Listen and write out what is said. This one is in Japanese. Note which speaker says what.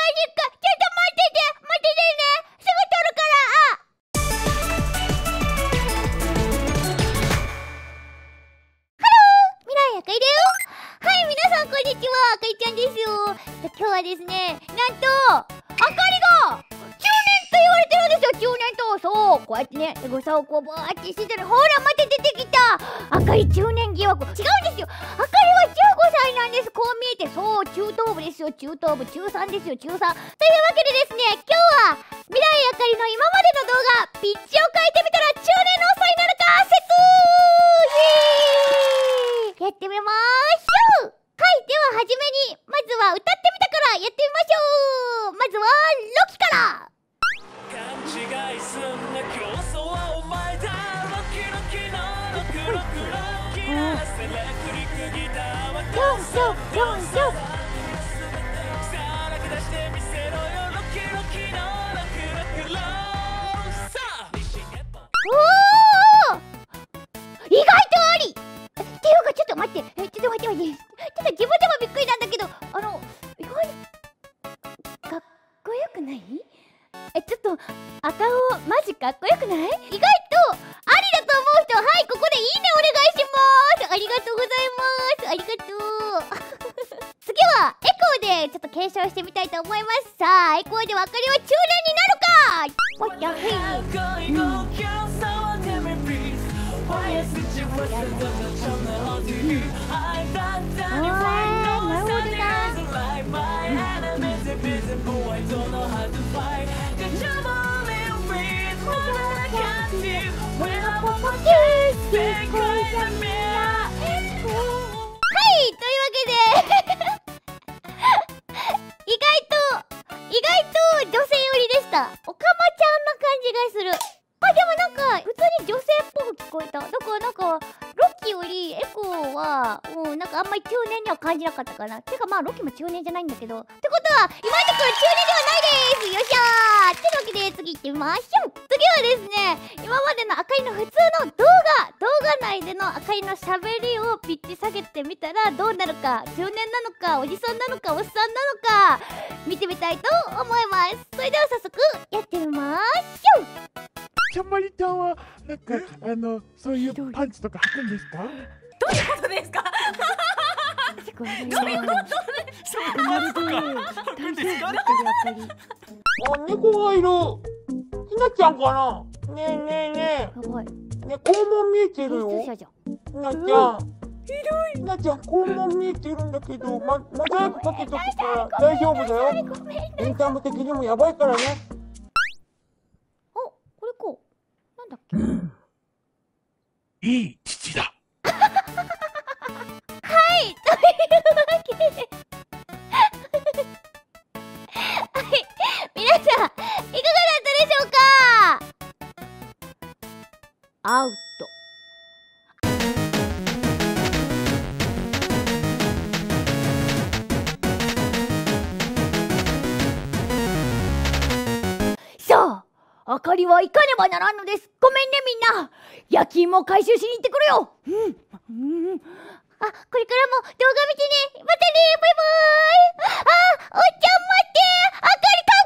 Speaker 1: 今日はですね、なんとあかりが中年と言われてるんですよ。中年と、そうこうやってね、エゴサをこうバーってしてたら、ほらまた出てきたあかり中年疑惑。違うんですよ、あかりは15歳なんです。こう見えて、そう中等部ですよ。中等部、中3ですよ、中3。というわけでですね、今日は未来あかりの今までの動画、ピッチを変えてみたら中年のおっさんになるか説、やってみましょう。はい、でははじめにまずは歌ってみたからやってみましょう。まずはロキから。勘違いすんな、競争はお前だ。ロキロキのロクロクロキならせレクリクギターはドンショドンショさあ泣き出してみせろよ。ロキロキのロクロクロさあおお、意外とありっていうか、ちょっと待って、ちょっと待って、ちょっと自分でもびっくりなんだけど、意外にかっこよくない？ちょっと赤尾マジかっこよくない？意外とありだと思う人は、はい、ここでいいねお願いします。ありがとうございます。ありがとう次はエコーでちょっと検証してみたいと思います。さあ、エコーでわかりは中年になるか。おっやへい、意外と女性寄りでした。おかまちゃんな感じがする。でもなんか普通に女性っぽく聞こえた。だからなんかロッキーよりエコーはなんかあんまり中年には感じなかったかな。てかまあロッキーも中年じゃないんだけど、ってことは今のところ中年ではないです。よっしゃー。ってわけで次行ってみましょう。次はですね、今までのあかりの普通の動画内でのあかりの喋りをピッチ下げてみたらどうなるか。中年なのかおじさんなのかおっさんなのか見てみたいと思います。それでは早速やってみましょう。
Speaker 2: ちゃんまりちゃんはなんかそういうパンチとか履くんですか？
Speaker 3: どういうことですか？
Speaker 1: どういう
Speaker 3: こと？
Speaker 2: あ、猫がいる。ひなちゃんかな。ねえねえねえ。
Speaker 1: やばい。
Speaker 2: ね、肛門見えてるよ。
Speaker 1: 救出者じゃん。
Speaker 2: ひなちゃん。ひなちゃん、肛門見えてるんだけど、モザイクかけとくから大丈夫だよ。エンタメ的にもやばいからね。
Speaker 1: これこう。なんだっけ。
Speaker 2: いい父だ。
Speaker 1: はい、というわけではい、皆さんいかがだったでしょうか？アウト。さあ、あかりは行かねばならんのです。ごめんねみんな。焼き芋を回収しに行ってくるよ。これからも動画見てね。またね、バイバーイ。おっちゃん待って、あかり